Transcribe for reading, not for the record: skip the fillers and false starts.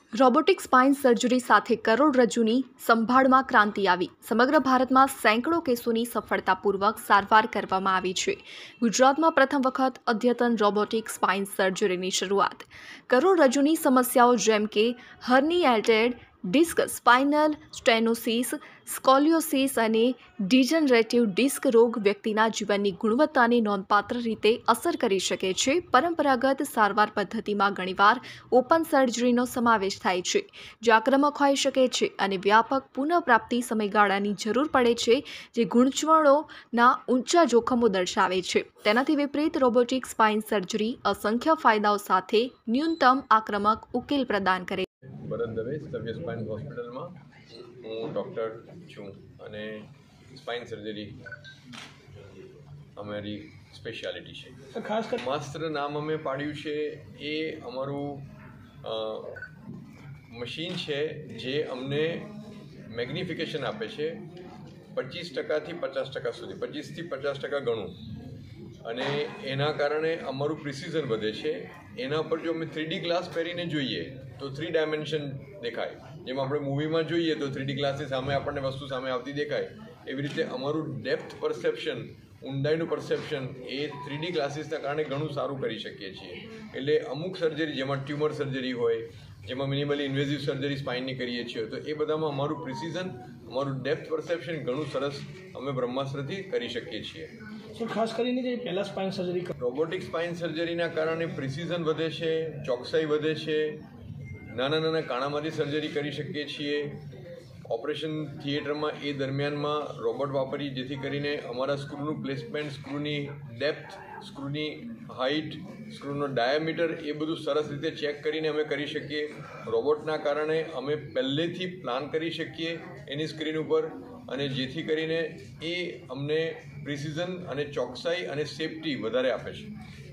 Robotic spine surgery સાથે કરોડરજ્જુની સંભાળમાં ક્રાંતિ આવી. સમગ્ર ભારતમાં સેંકડો કેસોની સફળતાપૂર્વક સારવાર કરવામાં આવી છે. ગુજરાતમાં પ્રથમ વખત અદ્યતન રોબોટિક સ્પાઇન સર્જરીની શરૂઆત. કરોડરજ્જુની સમસ્યાઓ જેમ કે herniated disc, spinal stenosis, scoliosis અને ડિજનરેટિવ ડિસ્ક રોગ વ્યક્તિના જીવનની ગુણવત્તાને નોંધપાત્ર રીતે અસર કરી શકે છે. પરંપરાગત સારવાર પદ્ધતિમાં ઘણીવાર ઓપન સર્જરીનો સમાવેશ થાય છે, જે આક્રમક હોઈ શકે છે અને વ્યાપક પુનઃપ્રાપ્તિ સમયગાળાની જરૂર પડે છે, જે ગૂંચવણોના ઊંચા જોખમો દર્શાવે છે. તેનાથી વિપરીત, રોબોટિક સ્પાઇન સર્જરી અસંખ્ય ફાયદાઓ સાથે ન્યૂનતમ આક્રમક ઉકેલ પ્રદાન કરે છે. ભરત દવે સર્વિસ સ્પાઇન હોસ્પિટલમાં હું ડૉક્ટર છું અને સ્પાઇન સર્જરી અમારી સ્પેશિયાલિટી છે. ખાસ કરીને માસ્ટર નામ અમે પાડ્યું છે એ અમારું મશીન છે જે અમને મેગ્નિફિકેશન આપે છે 25%થી 50% સુધી, 25થી 50% ઘણું, અને એના કારણે અમારું પ્રિસિઝન વધે છે. એના પર જો અમે 3D ગ્લાસ પહેરીને જોઈએ તો 3 ડાયમેન્શન દેખાય. જેમ આપણે મૂવીમાં જોઈએ તો 3D ગ્લાસની સામે આપણને વસ્તુ સામે આવતી દેખાય, એવી રીતે અમારું ડેપ્થ પરસેપ્શન, ઊંડાઈનું પરસેપ્શન એ 3D ગ્લાસીસના કારણે ઘણું સારું કરી શકીએ છીએ. એટલે અમુક સર્જરી જેમાં ટ્યુમર સર્જરી હોય, જેમાં મિનિમલી ઇન્વેઝિવ સર્જરી સ્પાઇનની કરીએ છીએ, તો એ બધામાં અમારું પ્રિસિઝન, અમારું ડેપ્થ પરસેપ્શન ઘણું સરસ અમે બ્રહ્માસ્ત્રથી કરી શકીએ છીએ. ખાસ કરીને જે પહેલાં સ્પાઇન સર્જરી, રોબોટિક સ્પાઇન સર્જરીના કારણે પ્રિસિઝન વધે છે, ચોકસાઈ વધે છે, નાના નાના કાણામાંથી સર્જરી કરી શકીએ છીએ. ઓપરેશન થિયેટરમાં એ દરમિયાનમાં રોબોટ વાપરી, જેથી કરીને અમારા સ્ક્રૂનું પ્લેસમેન્ટ, સ્ક્રૂની ડેપ્થ, સ્ક્રૂની હાઇટ, સ્ક્રૂનો ડાયામીટર એ બધું સરસ રીતે ચેક કરીને અમે કરી શકીએ. રોબોટના કારણે અમે પહેલેથી પ્લાન કરી શકીએ એની સ્ક્રીન ઉપર, અને જેથી કરીને એ અમને પ્રિસિઝન અને ચોકસાઈ અને સેફટી વધારે આપે છે.